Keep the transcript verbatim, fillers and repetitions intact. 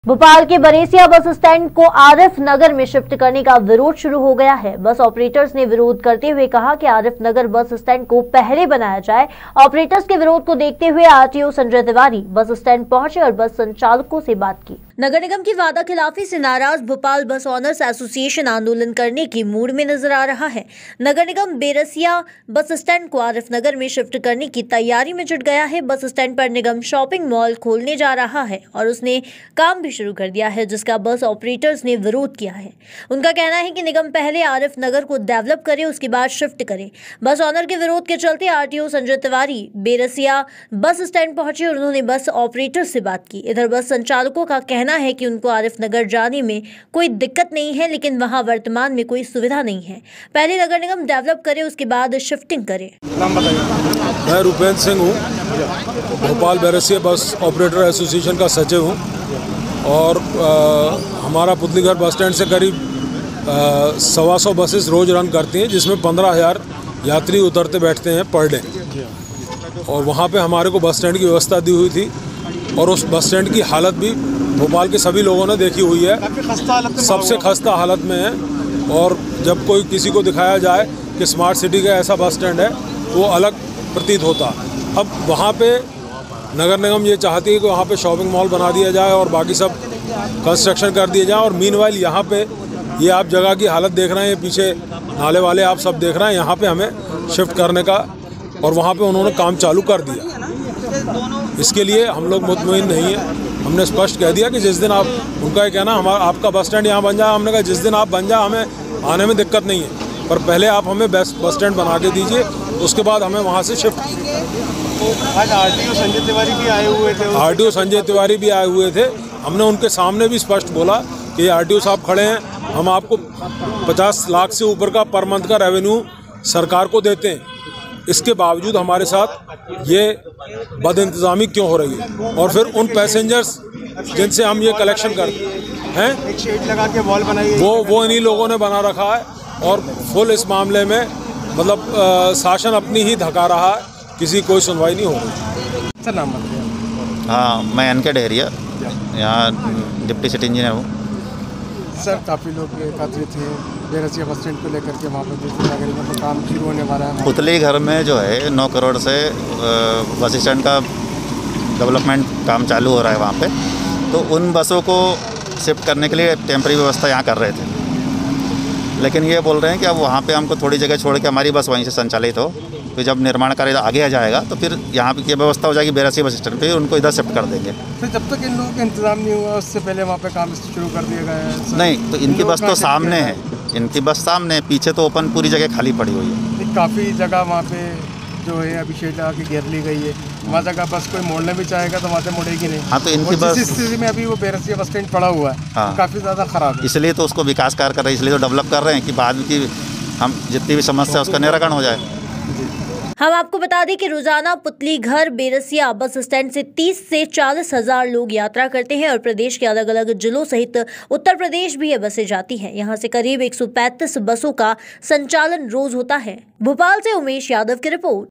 भोपाल के बरेसिया bus stand को आरिफ नगर में शिफ्ट करने का विरोध शुरू हो गया है। बस ऑपरेटर्स ने विरोध करते हुए कहा कि आरिफ नगर बस स्टैंड को पहले बनाया जाए। ऑपरेटर्स के विरोध को देखते हुए RTO Sanjay Tiwari bus stand पहुंचे और बस संचालकों से बात की। नगर निगम की वादा खिलाफी से नाराज भोपाल बस ऑनर्स एसोसिएशन आंदोलन करने की मूड में नजर आ रहा है। नगर निगम बेरसिया बस स्टैंड को आरिफ नगर में शिफ्ट करने की तैयारी में जुट गया है। बस स्टैंड पर निगम शॉपिंग मॉल खोलने जा रहा है और उसने काम भी शुरू कर दिया है, जिसका बस ऑपरेटर्स ने विरोध किया है। उनका कहना है कि निगम पहले आरिफ नगर को डेवलप करे, उसके बाद शिफ्ट करे। बस ऑनर के विरोध के चलते RTO Sanjay Tiwari Berasia bus stand पहुंचे और उन्होंने बस ऑपरेटर से बात की। इधर बस संचालकों का कहना है कि उनको आरिफ नगर जाने में कोई दिक्कत नहीं है, लेकिन वहां वर्तमान में कोई सुविधा नहीं है। पहले नगर निगम डेवलप करे, उसके बाद शिफ्टिंग करे। मैं रूपेंद्र सिंह हूँ, Bhopal Berasia bus operator association का सचिव हूँ और आ, हमारा पुतलीघर बस स्टैंड से करीब सवा सौ बसेस रोज़ रन करती हैं, जिसमें पंद्रह हज़ार यात्री उतरते बैठते हैं पर डे। और वहाँ पे हमारे को बस स्टैंड की व्यवस्था दी हुई थी और उस बस स्टैंड की हालत भी भोपाल के सभी लोगों ने देखी हुई है, सबसे खस्ता हालत में है। और जब कोई किसी को दिखाया जाए कि स्मार्ट सिटी का ऐसा बस स्टैंड है तो वो अलग प्रतीत होता। अब वहाँ पे नगर निगम ये चाहती है कि वहाँ पे शॉपिंग मॉल बना दिया जाए और बाकी सब कंस्ट्रक्शन कर दिए जाए। और मीनवाइल यहाँ पे ये आप जगह की हालत देख रहे हैं, पीछे नाले वाले आप सब देख रहे हैं, यहाँ पे हमें शिफ्ट करने का और वहाँ पे उन्होंने काम चालू कर दिया। इसके लिए हम लोग मुतमईन नहीं है। हमने स्पष्ट कह दिया कि जिस दिन आप, उनका ये कहना हमारा आपका बस स्टैंड यहाँ बन जाए, हमने कहा जिस दिन आप बन जाए हमें आने में दिक्कत नहीं है, पर पहले आप हमें बस बस स्टैंड बना के दीजिए, उसके बाद हमें वहाँ से शिफ्ट कीजिए। आज आरटीओ संजय तिवारी भी आए हुए थे आरटीओ संजय तिवारी भी आए हुए थे। हमने उनके सामने भी स्पष्ट बोला कि आरटीओ साहब खड़े हैं, हम आपको पचास लाख से ऊपर का पर मंथ का रेवेन्यू सरकार को देते हैं, इसके बावजूद हमारे साथ ये बदइंतजामी क्यों हो रही है। और फिर उन पैसेंजर्स जिनसे हम ये कलेक्शन करते हैं, एक शेड लगा के वॉल बनाई, वो वो इन्हीं लोगों ने बना रखा है और फुल इस मामले में मतलब आ, शासन अपनी ही धका रहा है, किसी कोई सुनवाई नहीं हो रही। सर नाम बताइए। हाँ, मैं एन के डेहरिया, यहाँ डिप्टी सिटी इंजीनियर हूँ। सर काफ़ी लोग एकत्रित थे बेरसिया बस स्टैंड को लेकर के, वहाँ पर नगर निगम का काम शुरू होने वाला है। पुतली घर में जो है नौ करोड़ से बस स्टैंड का डेवलपमेंट काम चालू हो रहा है वहाँ पे, तो उन बसों को शिफ्ट करने के लिए टेम्परेरी व्यवस्था यहाँ कर रहे थे, लेकिन ये बोल रहे हैं कि अब वहाँ पे हमको थोड़ी जगह छोड़ के हमारी बस वहीं से संचालित हो, तो जब निर्माण कार्य आगे आ जाएगा तो फिर यहाँ की व्यवस्था हो जाएगी बेरसिया बस स्टैंड पे, उनको इधर शिफ्ट कर देंगे। तो जब तक इन लोगों का इंतजाम नहीं हुआ उससे पहले वहाँ पे काम शुरू कर दिया गया है? नहीं, तो इनकी बस तो सामने है, इनकी बस सामने है, पीछे तो ओपन पूरी जगह खाली पड़ी हुई है। काफ़ी जगह वहाँ पे जो है अभी शेड लगा के घेर ली गई है, वहाँ जगह बस कोई मोड़ने भी चाहेगा तो वहाँ से मुड़ेगी नहीं। हाँ, तो इनकी बस जिस स्थिति में अभी वो बेरसिया बस स्टैंड पड़ा हुआ है, हाँ, तो काफ़ी ज़्यादा ख़राब है। इसलिए तो उसको विकास कार्य कर रहे हैं, इसलिए तो डेवलप कर रहे हैं कि बाद की हम जितनी भी समस्या उसका निराकरण हो जाए। हम आपको बता दें कि रोजाना पुतली घर बेरसिया बस स्टैंड से तीस से चालीस हजार लोग यात्रा करते हैं और प्रदेश के अलग अलग जिलों सहित उत्तर प्रदेश भी ये बसें जाती हैं। यहां से करीब एक सौ पैंतीस बसों का संचालन रोज होता है। भोपाल से उमेश यादव की रिपोर्ट।